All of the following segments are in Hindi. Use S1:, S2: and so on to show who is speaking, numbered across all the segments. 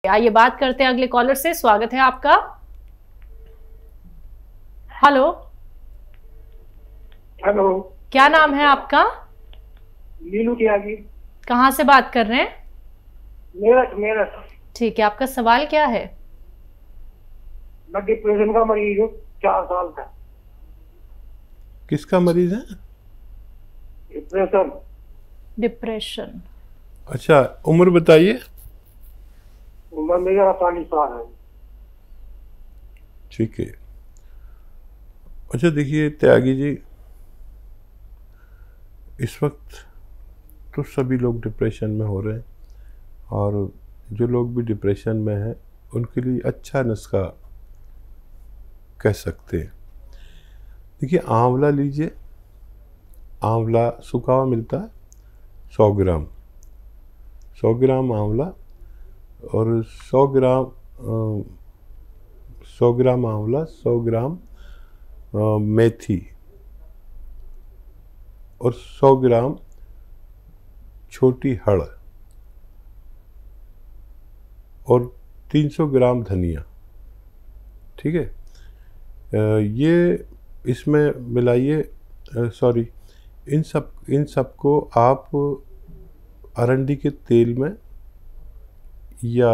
S1: आइए बात करते हैं अगले कॉलर से। स्वागत है आपका। हेलो।
S2: हेलो,
S1: क्या नाम है आपका?
S2: नीलू त्यागी।
S1: कहाँ से बात कर रहे हैं?
S2: मेरठ मेरठ।
S1: ठीक है, आपका सवाल क्या है?
S2: मैं डिप्रेशन का मरीज हूँ, 4 साल का।
S3: किसका मरीज है?
S2: डिप्रेशन।
S1: डिप्रेशन।
S3: अच्छा, उम्र बताइए।
S2: उम्र मेरी 48 साल है।
S3: ठीक है। अच्छा देखिए त्यागी जी, इस वक्त तो सभी लोग डिप्रेशन में हो रहे हैं, और जो लोग भी डिप्रेशन में हैं उनके लिए अच्छा नुस्खा कह सकते हैं। देखिए, आंवला लीजिए। आंवला सूखा हुआ मिलता है, 100 ग्राम। 100 ग्राम आंवला और 100 ग्राम 100 ग्राम आंवला, 100 ग्राम मेथी और 100 ग्राम छोटी हड़ और 300 ग्राम धनिया। ठीक है। ये इसमें मिलाइए। सॉरी, इन सब को आप अरंडी के तेल में या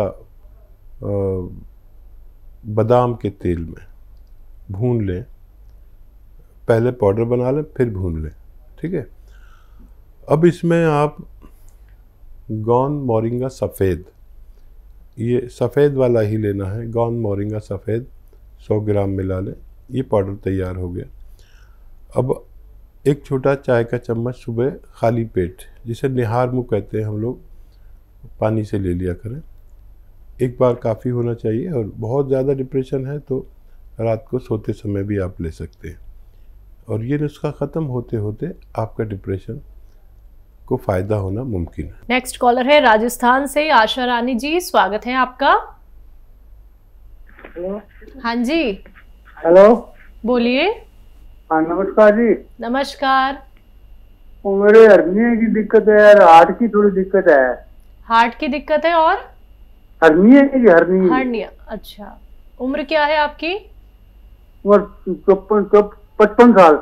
S3: बादाम के तेल में भून लें। पहले पाउडर बना लें, फिर भून लें। ठीक है। अब इसमें आप गौंद मोरिंगा सफ़ेद, ये सफ़ेद वाला ही लेना है। गौंद मोरिंगा सफ़ेद 100 ग्राम मिला लें। ये पाउडर तैयार हो गया। अब एक छोटा चाय का चम्मच सुबह खाली पेट, जिसे निहार मुँह कहते हैं हम लोग, पानी से ले लिया करें। एक बार काफ़ी होना चाहिए, और बहुत ज़्यादा डिप्रेशन है तो रात को सोते समय भी आप ले सकते हैं। और ये नुस्खा ख़त्म होते होते आपका डिप्रेशन को फ़ायदा होना मुमकिन है।
S1: नेक्स्ट कॉलर है राजस्थान से आशा रानी जी। स्वागत है आपका।
S2: हेलो।
S1: हाँ जी,
S2: हेलो।
S1: बोलिए।
S2: हाँ, नमस्कार जी।
S1: नमस्कार।
S2: वो मेरे हर्निया की दिक्कत है यार, हार्ट की थोड़ी दिक्कत है।
S1: हार्ट की दिक्कत है और
S2: हर्निया की हर्निया।
S1: हर्निया। अच्छा, उम्र क्या है आपकी?
S2: उम्र 55 साल।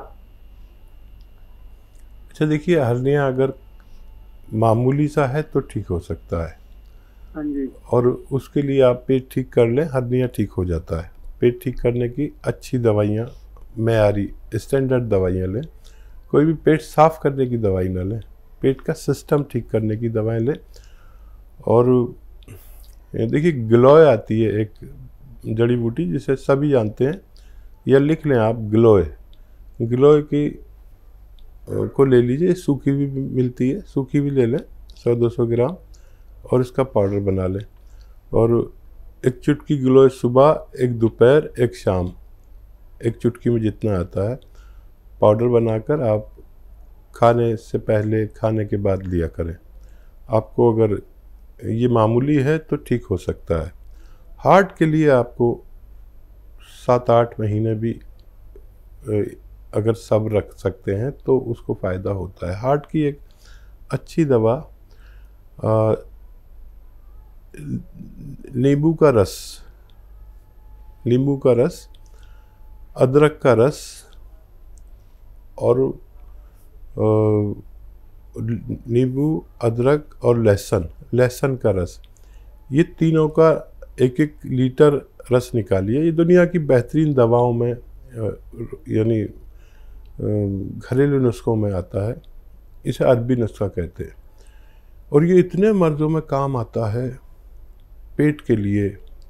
S3: अच्छा देखिए, हर्निया अगर मामूली सा है तो ठीक हो सकता है।
S2: हाँ जी।
S3: और उसके लिए आप पेट ठीक कर लें, हर्निया ठीक हो जाता है। पेट ठीक करने की अच्छी दवाइयाँ, मेयारी स्टैंडर्ड दवाइयाँ लें। कोई भी पेट साफ़ करने की दवाई ना लें, पेट का सिस्टम ठीक करने की दवाएं लें। और देखिए, गिलोय आती है एक जड़ी बूटी, जिसे सभी जानते हैं, या लिख लें आप गिलोय। गिलोय की को ले लीजिए। सूखी भी मिलती है, सूखी भी ले लें 100-200 ग्राम, और इसका पाउडर बना लें। और एक चुटकी गिलोय सुबह, एक दोपहर, एक शाम, एक चुटकी में जितना आता है पाउडर बनाकर आप खाने से पहले, खाने के बाद लिया करें। आपको अगर ये मामूली है तो ठीक हो सकता है। हार्ट के लिए आपको 7-8 महीने भी अगर सब्र रख सकते हैं तो उसको फ़ायदा होता है। हार्ट की एक अच्छी दवा नींबू का रस, नींबू का रस, अदरक का रस और नींबू, अदरक और लहसुन का रस, ये तीनों का 1-1 लीटर रस निकालिए। ये दुनिया की बेहतरीन दवाओं में, यानी घरेलू नुस्खों में आता है। इसे अरबी नुस्खा कहते हैं, और ये इतने मर्ज़ों में काम आता है पेट के लिए।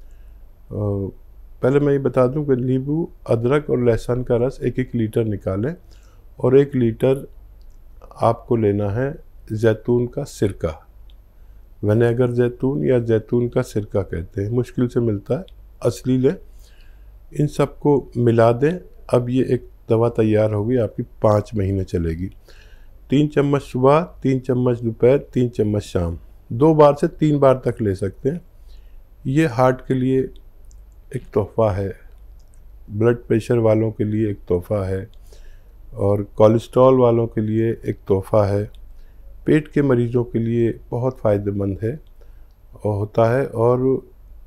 S3: पहले मैं ये बता दूं कि नींबू, अदरक और लहसुन का रस 1-1 लीटर निकालें, और 1 लीटर आपको लेना है जैतून का सिरका। विनेगर जैतून या जैतून का सिरका कहते हैं, मुश्किल से मिलता है, असली लें। इन सबको मिला दें। अब ये एक दवा तैयार होगी, आपकी 5 महीने चलेगी। 3 चम्मच सुबह, 3 चम्मच दोपहर, 3 चम्मच शाम, 2 बार से 3 बार तक ले सकते हैं। ये हार्ट के लिए एक तोहफ़ा है, ब्लड प्रेशर वालों के लिए एक तोहफ़ा है, और कोलेस्ट्रॉल वालों के लिए एक तोहफ़ा है। पेट के मरीज़ों के लिए बहुत फ़ायदेमंद है और होता है। और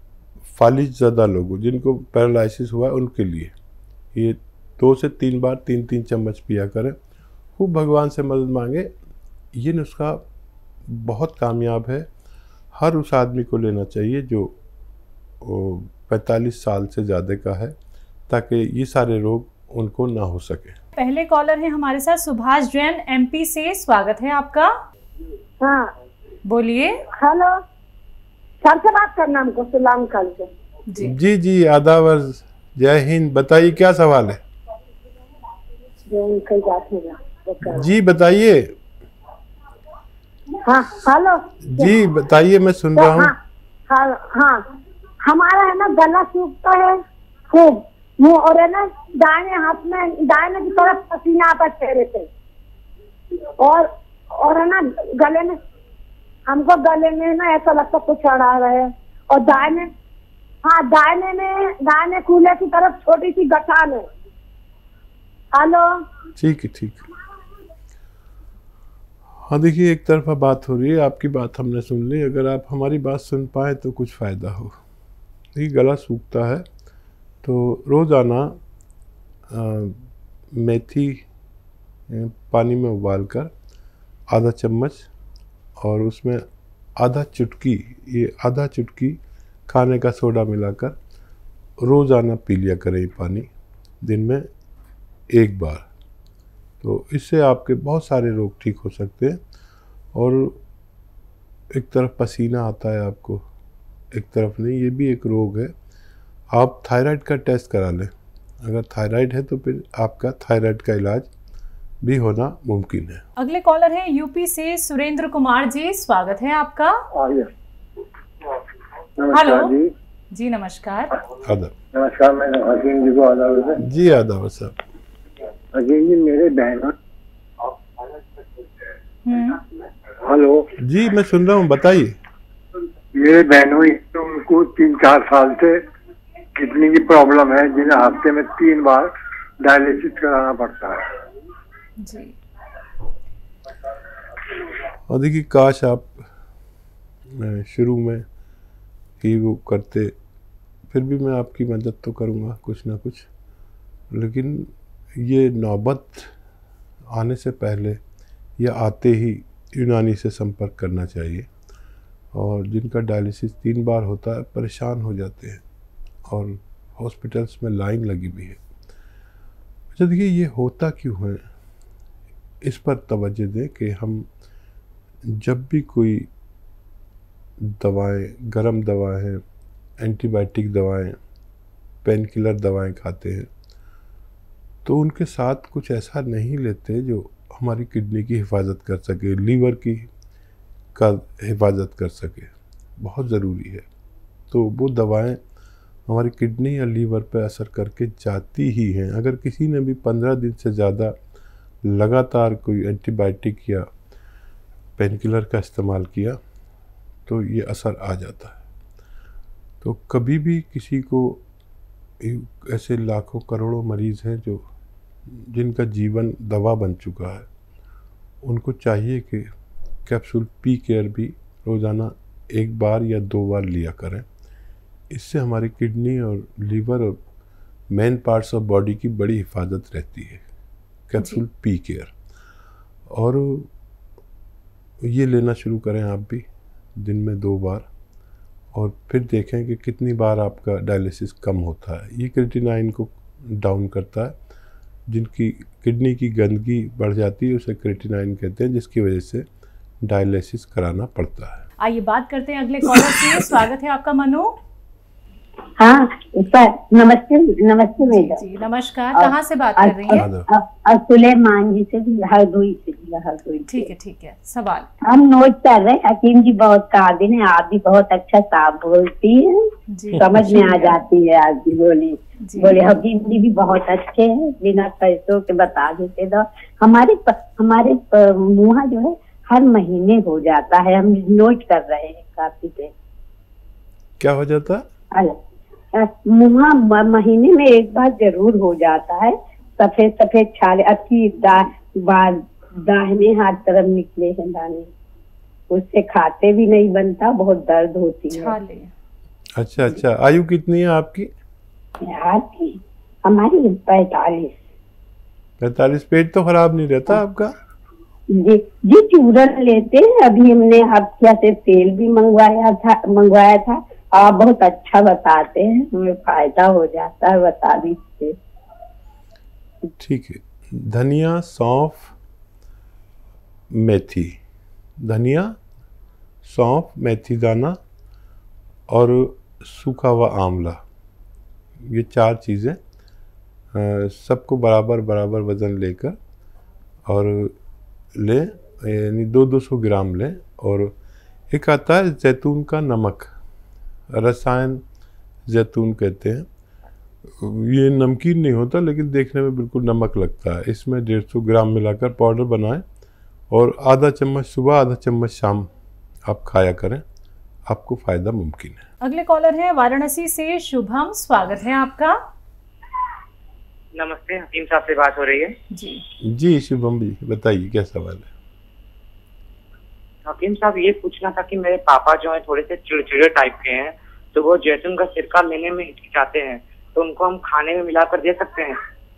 S3: फालिज ज़्यादा लोगों जिनको पैरालिसिस हुआ है उनके लिए ये 2 से 3 बार 3-3 चम्मच पिया करें। खूब भगवान से मदद मांगे। ये नुस्खा बहुत कामयाब है, हर उस आदमी को लेना चाहिए जो 45 साल से ज़्यादा का है, ताकि ये सारे रोग उनको ना हो सके।
S1: पहले कॉलर हैं हमारे साथ सुभाष जैन MP से, स्वागत है आपका।
S4: हाँ
S1: बोलिए।
S4: हेलो, सबसे बात करना हमको सलाम कल से।
S3: जी जी, आदाब, जय हिंद। बताइए क्या सवाल है? जी बताइए।
S4: हाँ हेलो
S3: जी बताइए, मैं सुन रहा हूँ।
S4: हाँ हमारा है ना गला सूखता है खूब, मुँह और है ना दाहिने हाथ में दाहिने की तरफ पसीना आता है चेहरे पे, और है ना गले में, हमको गले में ना ऐसा लगता कुछ चढ़ा रहा है, और दाहिने कूल्हे की तरफ छोटी सी गठान है। हेलो,
S3: ठीक है ठीक है। हाँ देखिए, एक तरफा बात हो रही है, आपकी बात हमने सुन ली। अगर आप हमारी बात सुन पाए तो कुछ फ़ायदा हो। देखिए, गला सूखता है तो रोज़ाना मेथी पानी में उबालकर आधा चम्मच और उसमें आधा चुटकी खाने का सोडा मिलाकर रोज़ाना पी लिया करें ये पानी, दिन में 1 बार। तो इससे आपके बहुत सारे रोग ठीक हो सकते हैं। और एक तरफ पसीना आता है आपको, एक तरफ नहीं, ये भी एक रोग है। आप थायराइड का टेस्ट करा लें। अगर थायराइड है तो फिर आपका थायराइड का इलाज भी होना मुमकिन है।
S1: अगले कॉलर है UP से सुरेंद्र कुमार जी, स्वागत है आपका। हेलो जी, नमस्कार।
S3: आदाब।
S2: नमस्कार, मैं हकीम जी को आदाब।
S3: जी आदाब साहब।
S2: हकीम जी, मेरे बहन। हेलो
S3: जी, मैं सुन रहा हूँ, बताइए।
S2: मेरे बहनों तो उनको 3-4 साल से किडनी की प्रॉब्लम है, जिन्हें हफ्ते में 3 बार डायलिसिस कराना पड़ता है
S1: जी।
S3: और देखिए, काश आप शुरू में ही वो करते, फिर भी मैं आपकी मदद तो करूँगा कुछ ना कुछ, लेकिन ये नौबत आने से पहले या आते ही यूनानी से संपर्क करना चाहिए। और जिनका डायलिसिस 3 बार होता है परेशान हो जाते हैं और हॉस्पिटल्स में लाइन लगी भी है। अच्छा देखिए, ये होता क्यों है, इस पर तवज्जो दें कि हम जब भी कोई दवाएं, गरम दवाएं, एंटीबायोटिक दवाएं, पेन किलर दवाएं खाते हैं तो उनके साथ कुछ ऐसा नहीं लेते जो हमारी किडनी की हिफाजत कर सके, लीवर की का हिफाजत कर सके। बहुत ज़रूरी है। तो वो दवाएं हमारी किडनी या लीवर पर असर करके जाती ही हैं। अगर किसी ने भी 15 दिन से ज़्यादा लगातार कोई एंटीबायोटिक या पेन किलर का इस्तेमाल किया तो ये असर आ जाता है। तो कभी भी किसी को, ऐसे लाखों करोड़ों मरीज़ हैं जिनका जीवन दवा बन चुका है, उनको चाहिए कि कैप्सूल पी केयर भी रोज़ाना 1 बार या 2 बार लिया करें। इससे हमारी किडनी और लीवर और मेन पार्ट्स ऑफ बॉडी की बड़ी हिफाजत रहती है। कैप्सूल पी केयर, और ये लेना शुरू करें आप भी, दिन में 2 बार, और फिर देखें कि कितनी बार आपका डायलिसिस कम होता है। ये क्रिएटिनाइन को डाउन करता है। जिनकी किडनी की गंदगी बढ़ जाती है उसे क्रिएटिनाइन कहते हैं, जिसकी वजह से डायलिसिस कराना पड़ता है।
S1: आइए बात करते हैं अगले कॉलर से। स्वागत है आपका, मनु।
S4: हाँ नमस्ते मैडम
S1: जी नमस्कार। कहाँ से बात कर रही हैं?
S4: सुलेमान जी से, हरदोई।
S1: ठीक है। सवाल
S4: हम नोट कर रहे हैं। हकीम जी बहुत काबिल हैं, आप भी बहुत अच्छा साफ बोलती हैं, समझ में आ जाती है आपकी बोले। हकीम जी भी बहुत अच्छे हैं, बिना पैसों के बता देते। तो हमारे मुँह जो है हर महीने हो जाता है, हम नोट कर रहे हैं काफी देर।
S3: क्या हो जाता है?
S4: मुँह महीने में 1 बार जरूर हो जाता है। सफेद छाले अच्छी दाहिने हाथ तरफ निकले हैं दाने, उससे खाते भी नहीं बनता, बहुत दर्द होती है।
S3: अच्छा अच्छा, आयु कितनी है आपकी?
S4: आपकी? हमारी 45।
S3: 45। पेट तो खराब नहीं रहता आपका?
S4: जी जी, चूरन लेते हैं। अभी हमने हफ्ते से तेल भी मंगवाया था। आप बहुत अच्छा बताते हैं, हमें फायदा हो जाता है, बता दीजिए।
S3: ठीक है, धनिया, सौंफ, मेथी, धनिया, सौंफ, मेथी दाना और सूखा हुआ आंवला, ये 4 चीज़ें सबको बराबर बराबर वज़न लेकर और लें, यानी 200 ग्राम लें। और एक आता है जैतून का नमक, रसायन जैतून कहते हैं। ये नमकीन नहीं होता लेकिन देखने में बिल्कुल नमक लगता है। इसमें 150 ग्राम मिलाकर पाउडर बनाएं और आधा चम्मच सुबह, आधा चम्मच शाम आप खाया करें, आपको फ़ायदा मुमकिन है।
S1: अगले कॉलर हैं वाराणसी से शुभम, स्वागत है आपका।
S5: नमस्ते, हकीम साहब से बात हो रही है?
S3: जी शुभम जी, बताइए क्या सवाल है?
S5: हकीम साहब, ये पूछना था कि मेरे पापा जो है थोड़े से चिड़चिड़े टाइप के हैं, तो वो जैतून का सिरका लेने में हिचकिचाते हैं, तो उनको हम खाने में मिलाकर दे सकते हैं?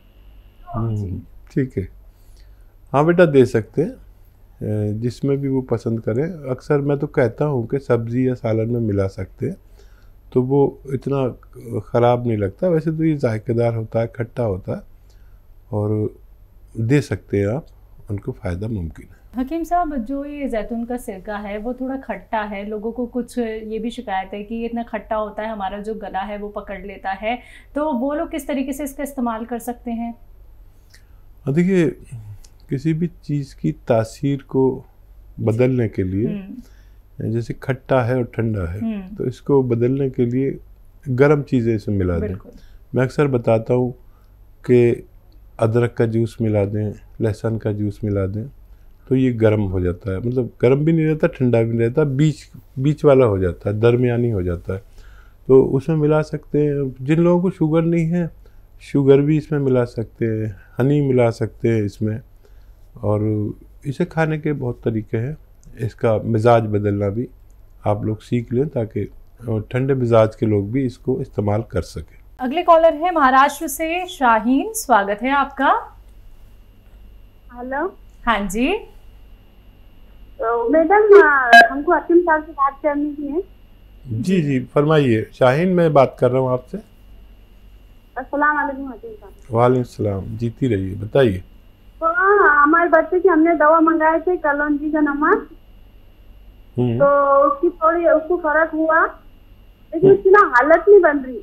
S3: ठीक है, हाँ बेटा दे सकते हैं, जिसमें भी वो पसंद करें। अक्सर मैं तो कहता हूँ कि सब्ज़ी या सालन में मिला सकते हैं, तो वो इतना ख़राब नहीं लगता। वैसे तो ये जायकेदार होता है, खट्टा होता है, और दे सकते हैं आप, उनको फ़ायदा मुमकिन है।
S1: हकीम साहब, जो ये जैतून का सिरका है वो थोड़ा खट्टा है, लोगों को कुछ ये भी शिकायत है कि ये इतना खट्टा होता है, हमारा जो गला है वो पकड़ लेता है, तो वो लोग किस तरीके से इसका इस्तेमाल कर सकते हैं?
S3: देखिए, किसी भी चीज़ की तासीर को बदलने के लिए, जैसे खट्टा है और ठंडा है, तो इसको बदलने के लिए गर्म चीज़ें इसमें मिला दें। मैं अक्सर बताता हूँ कि अदरक का जूस मिला दें, लहसुन का जूस मिला दें, तो ये गर्म हो जाता है। मतलब गर्म भी नहीं रहता, ठंडा भी नहीं रहता, बीच वाला हो जाता है, दरमियानी हो जाता है। तो उसमें मिला सकते हैं। जिन लोगों को शुगर नहीं है, शुगर भी इसमें मिला सकते हैं, हनी मिला सकते हैं इसमें, और इसे खाने के बहुत तरीके हैं। इसका मिजाज बदलना भी आप लोग सीख लें, ताकि ठंडे मिजाज के लोग भी इसको इस्तेमाल कर सकें।
S1: अगले कॉलर है महाराष्ट्र से शाहीन, स्वागत है आपका।
S6: हेलो।
S1: हाँ जी।
S6: तो मैडम, हमको हकीम साहब से बात करनी थी है।
S3: जी जी फरमाइए। शाहीन मैं बात कर रहा हूँ आपसे।
S6: अस्सलाम वालेकुम हकीम साहब।
S3: वालेकुम सलाम, जीती रहिए, बताइए।
S6: तो हमारे बच्चे की हमने दवा मंगाए थे, कलौंजी का नमक, तो उसकी थोड़ी उसको फर्क हुआ, लेकिन उसकी ना हालत नहीं बन रही।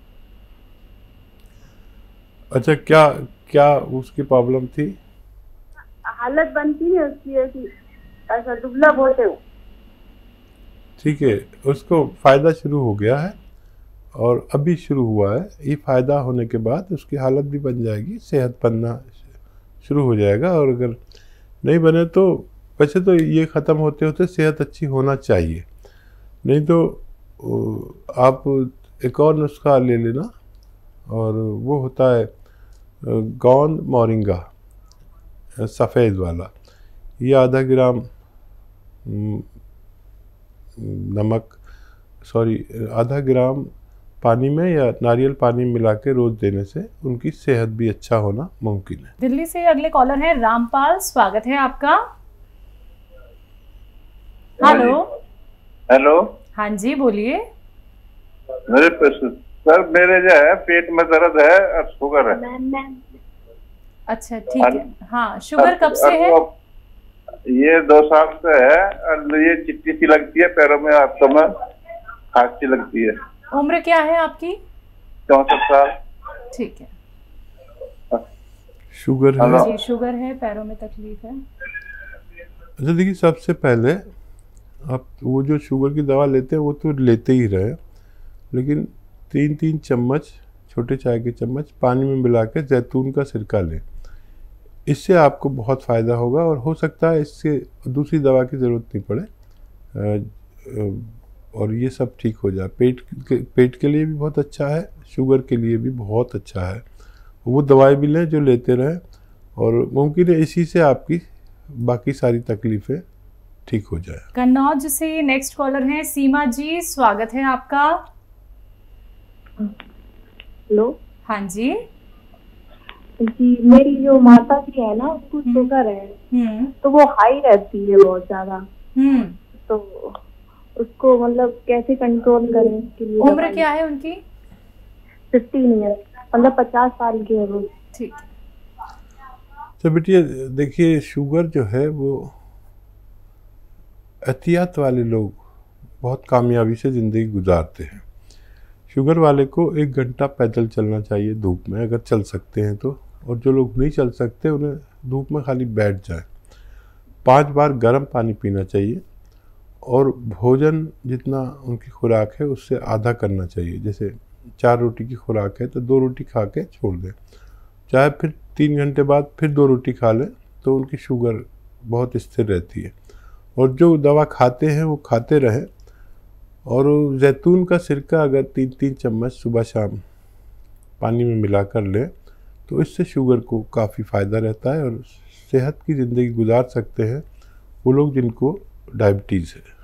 S3: अच्छा, क्या क्या उसकी प्रॉब्लम थी?
S6: हालत बनती है उसकी, ऐसा दुबला बोलते हो।
S3: ठीक है, उसको फ़ायदा शुरू हो गया है और अभी शुरू हुआ है। ये फ़ायदा होने के बाद उसकी हालत भी बन जाएगी, सेहत बनना शुरू हो जाएगा। और अगर नहीं बने तो वैसे तो ये ख़त्म होते होते सेहत अच्छी होना चाहिए, नहीं तो आप एक और नुस्खा ले लेना, और वो होता है गोंद मोरिंगा, सफ़ेद वाला। ये आधा ग्राम आधा ग्राम पानी में या नारियल पानी मिला के रोज़ देने से उनकी सेहत भी अच्छा होना मुमकिन है।
S1: दिल्ली से अगले कॉलर हैं रामपाल, स्वागत है आपका। हेलो।
S7: हेलो।
S1: हाँ जी, बोलिए।
S7: सर मेरे जो है पेट में दर्द है और शुगर है।
S1: अच्छा ठीक है। हाँ, शुगर कब से है?
S7: ये 2 साल से है, और ये चिट्टी सी लगती है पैरों में, हाथों में खांसी लगती है।
S1: उम्र क्या है आपकी?
S7: 64 साल।
S1: ठीक है।
S3: शुगर है
S1: जी, शुगर है, पैरों में तकलीफ है।
S3: अच्छा देखिए, सबसे पहले आप वो जो शुगर की दवा लेते हैं वो तो लेते ही रहे, लेकिन 3-3 चम्मच छोटे चाय के चम्मच पानी में मिला के जैतून का सिरका लें। इससे आपको बहुत फ़ायदा होगा, और हो सकता है इससे दूसरी दवा की ज़रूरत नहीं पड़े, और ये सब ठीक हो जाए। पेट के लिए भी बहुत अच्छा है, शुगर के लिए भी बहुत अच्छा है। वो दवाई भी लें जो लेते रहें, और मुमकिन है इसी से आपकी बाकी सारी तकलीफ़ें ठीक हो जाए।
S1: कन्नौज से नेक्स्ट कॉलर हैं सीमा जी, स्वागत है आपका।
S6: हेलो।
S1: हाँ जी
S6: जी, मेरी जो माता जी है ना, उसको शुगर है, तो वो हाई रहती है बहुत ज्यादा। तो उसको मतलब कैसे कंट्रोल करें इसके लिए?
S1: उम्र क्या है उनकी?
S6: 15 ईयर, मतलब 50 साल की है वो।
S1: ठीक।
S3: तो बेटिया देखिए, शुगर जो है वो एहतियात वाले लोग बहुत कामयाबी से ज़िंदगी गुजारते हैं। शुगर वाले को 1 घंटा पैदल चलना चाहिए धूप में, अगर चल सकते हैं तो। और जो लोग नहीं चल सकते उन्हें धूप में खाली बैठ जाए। 5 बार गर्म पानी पीना चाहिए और भोजन जितना उनकी खुराक है उससे आधा करना चाहिए। जैसे 4 रोटी की खुराक है तो 2 रोटी खा के छोड़ दें, चाहे फिर 3 घंटे बाद फिर 2 रोटी खा लें, तो उनकी शुगर बहुत स्थिर रहती है। और जो दवा खाते हैं वो खाते रहें। और जैतून का सिरका अगर 3-3 चम्मच सुबह शाम पानी में मिला कर लें तो इससे शुगर को काफ़ी फ़ायदा रहता है और सेहत की ज़िंदगी गुजार सकते हैं वो लोग जिनको डायबिटीज़ है।